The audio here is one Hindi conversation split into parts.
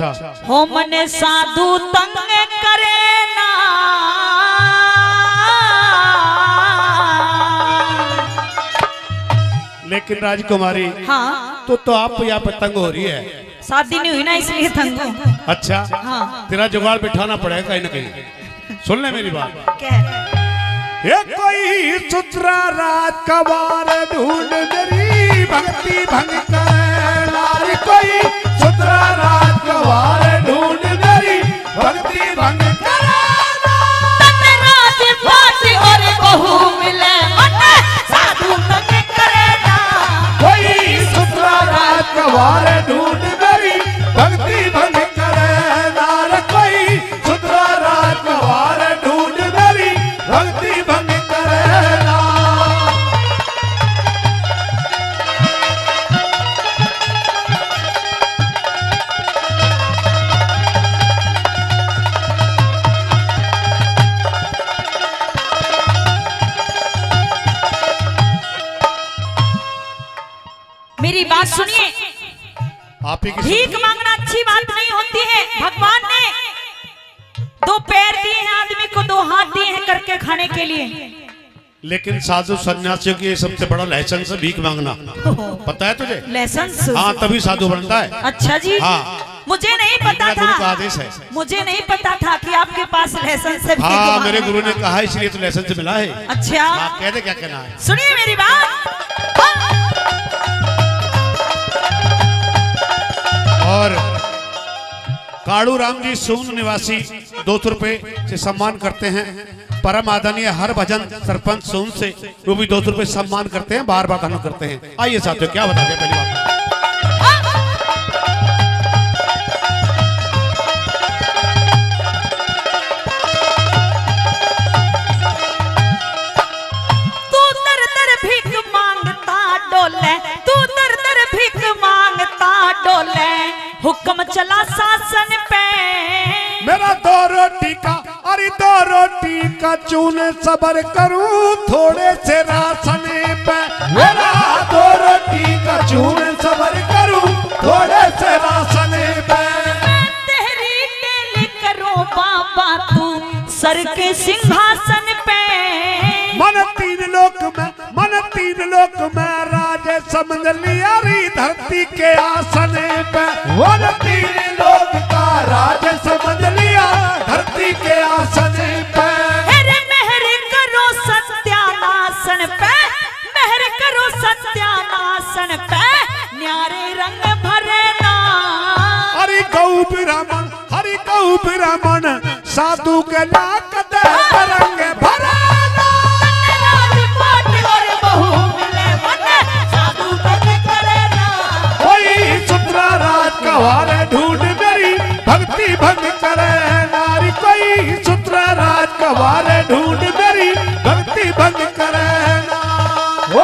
अच्छा हो मने साधु तंग करे ना, लेकिन राजकुमारी हाँ तो आप यहाँ पे तंग हो रही है। शादी नहीं हुई ना इसलिए तंग हूँ। अच्छा हाँ तेरा जुगाड़ बिठाना पड़ेगा कहीं ना कहीं। सुन ले मेरी बात। क्या ये कोई सुतरा रात कबार ढूंढ मेरी भक्ति भंग करे नारी, कोई सुतरा रात कबार ढूंढ मेरी भक्ति भंग करे राज फाटी और बहू मिले मने साधु तंग करे ना, कोई सुतरा रात कबार ढूंढ मेरी भक्ति भंग करे नार, कोई सुतरा रात कबार ढूंढ मेरी भक्ति भंग करे ना। मेरी बात सुनिए, आप ही की भीख मांगना अच्छी बात नहीं होती है। भगवान ने दो पैर दिए हैं आदमी को, दो हाथ दिए हैं करके खाने के लिए, लेकिन साधु सन्यासियों की सबसे बड़ा लाइसेंस है भीख मांगना, पता है तुझे? लाइसेंस। हाँ तभी साधु बनता है। अच्छा जी। हाँ मुझे नहीं पता मेरा गुरु का था, आदेश है। मुझे नहीं पता था कि आपके पास लाइसेंस है भीख हाँ मांगने मेरे गुरु ने का। कहा इसलिए तो लाइसेंस मिला है। अच्छा हाँ कह दे क्या कहना है। सुनिए मेरी बात। हाँ। और काड़ू राम जी सून निवासी 200 रुपए से सम्मान करते हैं। परम आदरणीय हर भजन सरपंच सून से वो भी 200 रुपए सम्मान करते हैं, बार बार धन करते हैं। आइए साथियों क्या बताते हैं पहली बात। तू दर दर भीख मांगता डोले, तू दर दर भीख मांगता डोले, हुक्म चला शासन पे। मेरा 2 रोटी का अरे 2 रोटी का चून सबर करूं थोड़े से राशन पे, मेरा 2 रोटी का चून सबर करूं थोड़े से राशन पे। तेरी टेल करो बाबा तू सर के सिंहासन पे। मन 3 लोक में राज समझ लिया री धरती के आसन पे, मन 3 लोक का राज समझ लिया धरती के आसन पे। मेरे मेहर करो सत्यानाशन पे, मेहर करो सत्यानाशन पे, न्यारे रंग भरे ना। हरि गौ ब्राह्मण साधु के लाक दे रंग भरा ना। राजपाट और बहू मिले मने साधु तंग करे ना, कोई सुतरा रात कवारे ढूंढ मेरी भक्ति भंग करे नारी, कोई सुतरा रात कवारे ढूंढ मेरी भक्ति भंग करे ना। ओ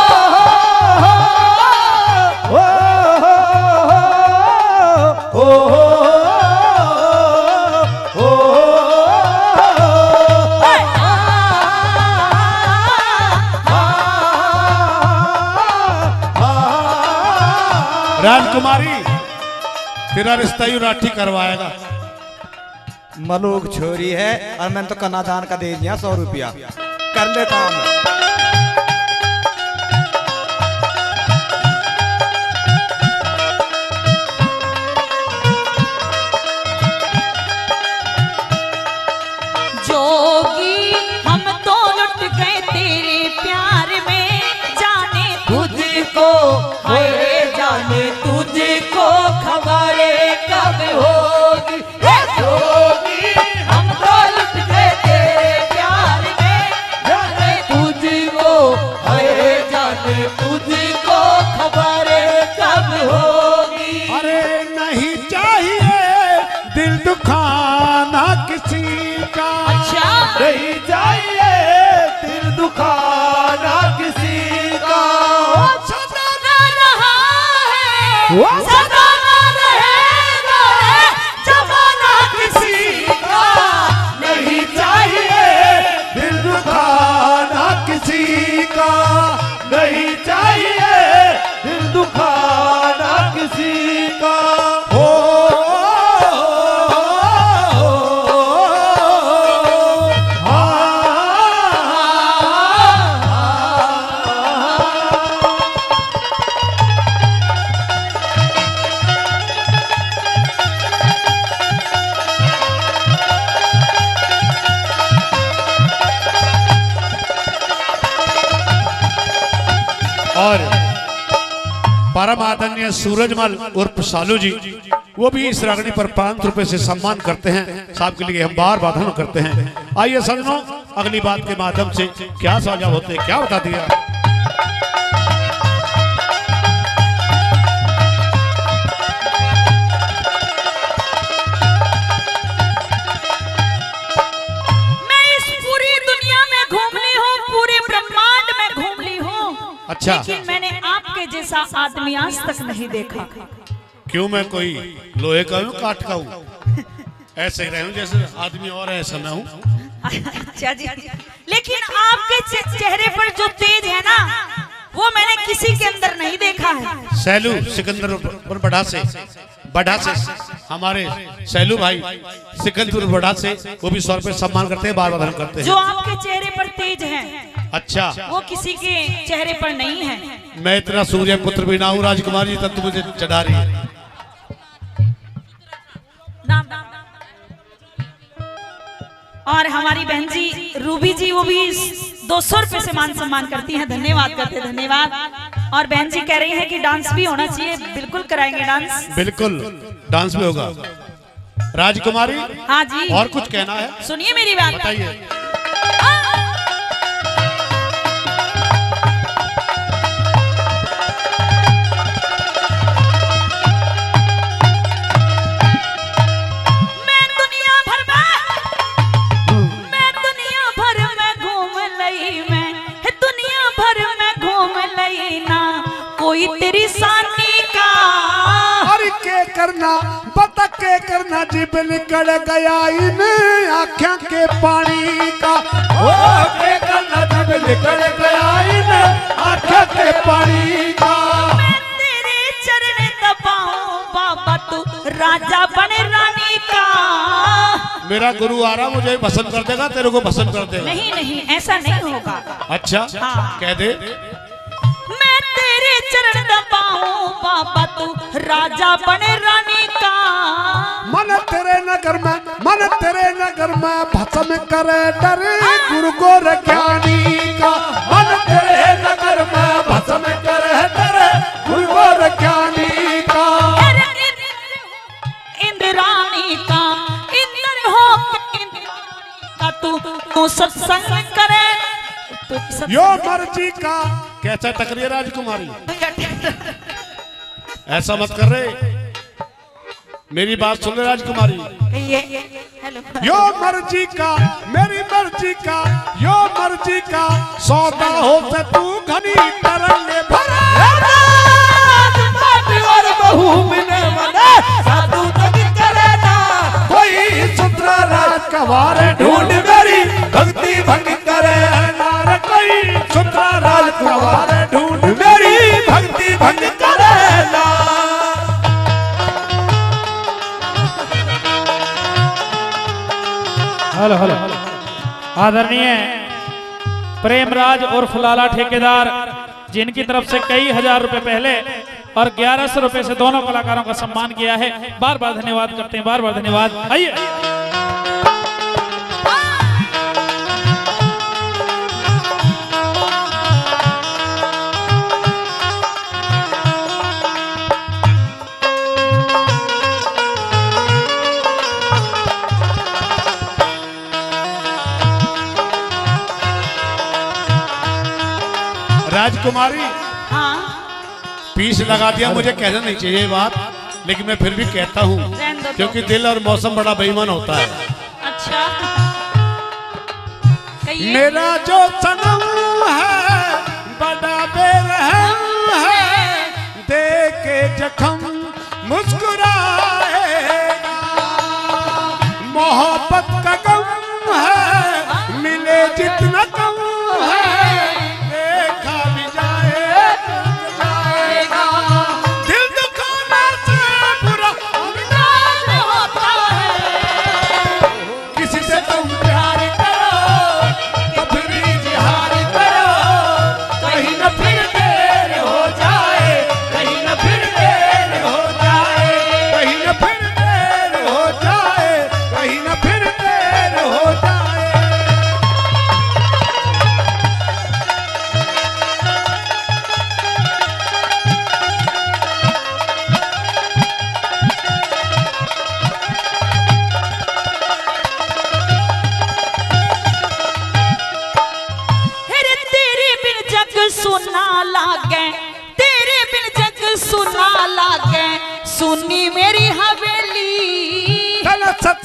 राजकुमारी तेरा रिश्ता ही राठी करवाएगा। मलूक छोरी है और मैंने तो कन्यादान का दे दिया 100 रुपया, कर ले काम। जोगी हम तो लुट गए तेरे प्यार में, जाने तुझको हाय जाने तुझको खबर कब होगी। जोगी हम तो लुट गए तेरे प्यार में, जाने तुझको हाय जाने तुझको खबर कब होगी। अरे नहीं चाहिए दिल दुखाना किसी का, अच्छा नहीं चाहिए दिल दुखाना किसी का। सदा ना रहा है, वो सदा ना रहेगा है जमाना किसी का। नहीं चाहिए दिल दुखाना किसी का, नहीं चाहिए दिल दुखाना किसी का। हो और परम आदरणीय सूरजमल उर्फ सालू जी, वो भी इस रागनी पर 500 रुपए से सम्मान करते हैं। साहब के लिए हम बार बार धन्यवाद करते हैं। आइए सज्जनों, अगली बात के माध्यम से क्या साझा होते क्या बता दिया। अच्छा, लेकिन मैंने आपके जैसा आदमी आज तक नहीं देखा। क्यों, मैं कोई लोहे का हूँ काठ का हूँ? ऐसे रहे हूँ जैसे आदमी और है, ऐसा मैं हूँ। अच्छा जी, लेकिन आपके चेहरे पर जो तेज है ना, वो मैंने किसी के अंदर नहीं देखा है। सैलू सिकंदर बढ़ा से हमारे सैलू भाई सिकंदर बढ़ा से वो भी 100 रुपए सम्मान करते हैं, बार बार करते हैं। जो आपके चेहरे पर तेज है, अच्छा, वो किसी के चेहरे पर नहीं है। मैं इतना सूर्य पुत्र भी ना हूँ राजकुमार जी, तब तो मुझे चढ़ा रही है। और हमारी बहन जी रूबी जी, वो भी 200 रुपए से मान सम्मान करती हैं। धन्यवाद करते, धन्यवाद। और बहन जी कह रही है कि डांस भी होना चाहिए। बिल्कुल कराएंगे डांस, बिल्कुल डांस भी होगा। राजकुमारी, हाँ जी, और कुछ कहना है? सुनिए मेरी बात, बताइए। कोई तेरी सानी का अरे के करना बता के करना, जिब निकल गया इन आँखों के पानी का। ओ के करना जिब निकल गया इन आँखों के पानी का। मैं तेरे चरण दबाऊं बाबा, तू राजा बने रानी का। मेरा गुरु आ रहा, मुझे भस्म कर देगा, तेरे को भस्म कर देगा। नहीं नहीं, ऐसा नहीं होगा। अच्छा, हाँ। कह दे। मैं तेरे चरण दबाऊं बाबा, तू राजा बने रानी का। मन तेरे नगर में भस्म करे डरे गुरु गोर ज्ञानी का। मन तेरे नगर में भस्म करे डरे गुरु गोर ज्ञानी का। इंद्रानी का इंद्र हो का, तू सत्संग करे यो मर्जी का। कैसा टकरिए राजकुमारी, ऐसा मत कर रहे, मेरी बात सुन ले राजकुमारी। यो मर्जी का, मेरी मर्जी का, यो मर्जी का सौदा हो से तू घनी तरंगे भरा। और बहू मिले मने साधु तक करे ना, कोई सुतरा राजकुमार ढूंढ मेरी भक्ति भंग करे नार। कोई सुतरा राजकुमार ढूंढ मेरी भक्ति भंग करे ना। हेलो हेलो, आदरणीय प्रेमराज और फुलाला ठेकेदार, जिनकी तरफ से कई हजार रुपए पहले और 1100 रुपए से दोनों कलाकारों का सम्मान किया है, बार बार धन्यवाद करते हैं, बार बार धन्यवाद। आइए राजकुमारी। हाँ, पीस लगा दिया, मुझे कहना नहीं चाहिए बात, लेकिन मैं फिर भी कहता हूँ, क्योंकि दिल और मौसम बड़ा बेईमान होता है। अच्छा, मेरा जो सनम है बड़ा बेरहम है, देख के जख्म मुस्कुराएगा। मोहब्बत का गम है, मिले जितना कम है, देखा भी जाएगा। दिल दुखाने से बुरा अंदाज होता है। किसी से तुम प्यार करो तो फिर इजहार लागे, तेरे बिन जग सुना लागे, सुनी मेरी हवेली। तन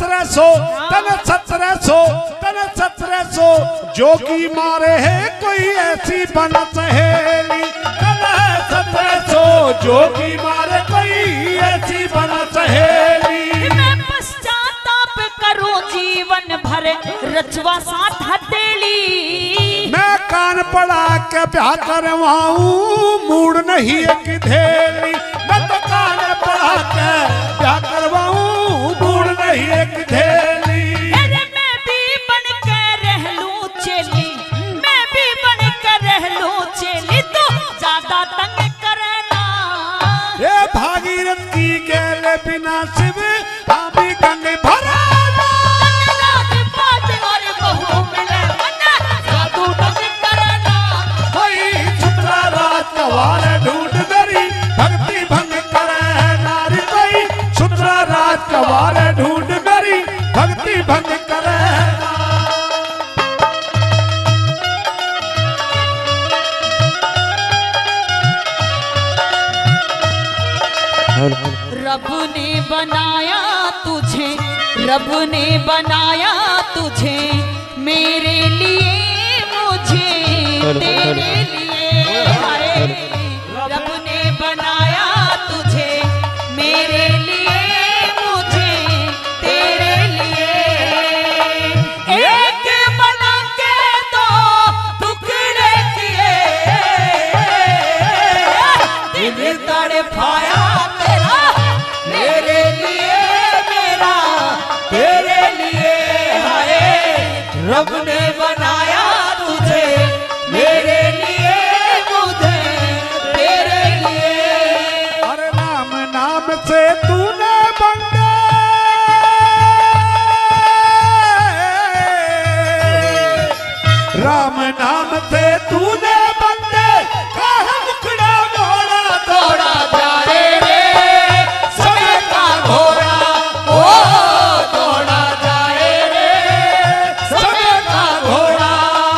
1700 जोगी मारे है कोई ऐसी बन सहेली। तन 1700 जोगी मारे कोई ऐसी बन सहेली। मैं पश्चाताप करूं जीवन भर, रचवा साथ हथेली। मैं कान पड़ा के ब्याह करवाऊं, मूड नहीं एक धेली। मैं तो कान पड़ा के ब्याह करवाऊं, मूड नहीं एक धेली। अरे मैं भी बन के रह लूं चेली, मैं भी बन के रह लूं चेली, तो ज्यादा तंग करना। ये भागीरथ की गेले बिना शिव हामी गंग भरा। ढूंढ मेरी भक्ति भंग करे नारी कोई, सुतरा राज कवार ढूंढ मेरी भक्ति भंग करे। रब ने बनाया तुझे, रब ने बनाया तुझे, मेरे लिए मुझे तेरे लिए। रब ने बनाया तुझे, मेरे लिए मुझे तेरे लिए। एक बना के दो टुकड़े किए, दिल तड़पाया तेरा, मेरे लिए मेरा तेरे लिए। हाय रब ने बनाया तुझे, मेरे लिए मुझे तेरे लिए। अरे राम नाम से तूने बंदे, राम नाम से तूने बंदे, कहा मुखड़ा मोड़ा दौड़ा जाए रे समय का घोड़ा। ओ दौड़ा जाए रे समय का घोड़ा।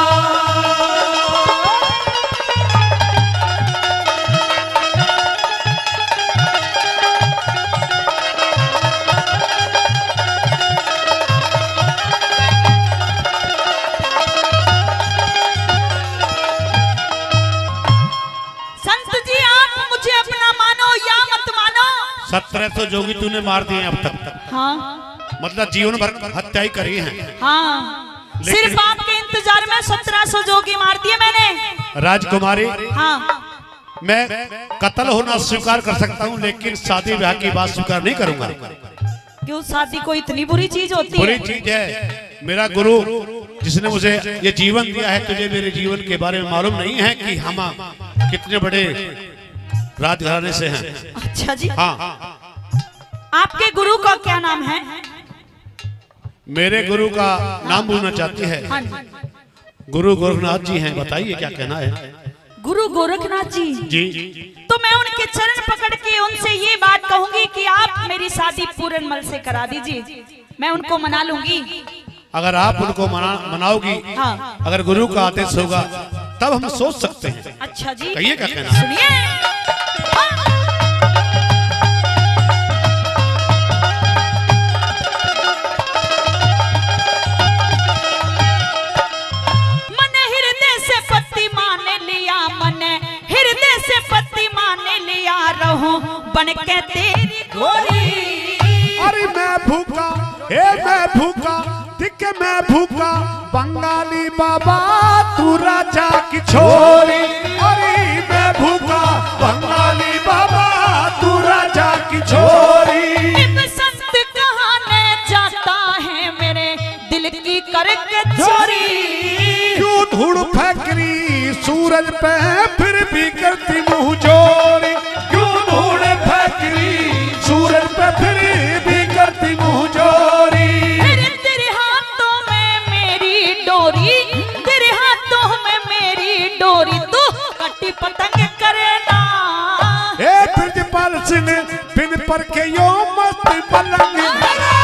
संत जी आप मुझे अपना मानो या मत मानो। 1700 जोगी तूने मार दिए अब तक। हाँ मतलब जीवन भर हत्या ही करी है। हाँ, सिर्फ आपके इंतजार में 1700 जोगी मार दिए मैंने। राजकुमारी, हाँ मैं कत्ल होना स्वीकार कर सकता हूँ, लेकिन शादी ब्याह की बात स्वीकार नहीं करूंगा। क्यों, शादी कोई इतनी बुरी चीज होती बुरी है? चीज है। मेरा गुरु जिसने मुझे ये जीवन दिया है, तुझे मेरे जीवन के बारे में मालूम नहीं है कि हम कितने बड़े राजघराने से हैं। अच्छा जी, हाँ, आपके गुरु का क्या नाम है? मेरे गुरु का नाम पूछना चाहती है? हाँ जी, गुरु गोरखनाथ जी हैं, बताइए क्या कहना है? गुरु गोरखनाथ जी। जी, तो मैं उनके चरण पकड़ के उनसे ये बात कहूंगी कि आप मेरी शादी पूरनमल से करा दीजिए, मैं उनको मना लूंगी। अगर आप उनको मनाओगी, हाँ। अगर गुरु का आदेश होगा तब हम सोच सकते हैं। अच्छा जी, कहिए क्या कहना? सुनिए। मन हृदय से पति मान लिया, मन हृदय से पति मान लिया, रहूं बन के तेरी गोरी। अरे मैं भूखा, मैं भूखा, दिख मैं भूखा, बंगाली बाबा तू राजा की छोरी। अरे मैं भूखा, बंगाली बाबा तू राजा की छोरी। संत कहाने जाता है मेरे दिल की करके चोरी। क्यों धूड़ फेंकरी सूरज पे फिर भी करती मुंह जोरी। क्यों धूड़ फेंकरी सूरज पे फिर भी करती मुंह जोरी। तेरे हाथों में मेरी डोरी, तेरे हाथों में मेरी डोरी, तू कटी पतंग करना। ए ब्रजपाल सिंह बिन पर के यो मस्त पलंग।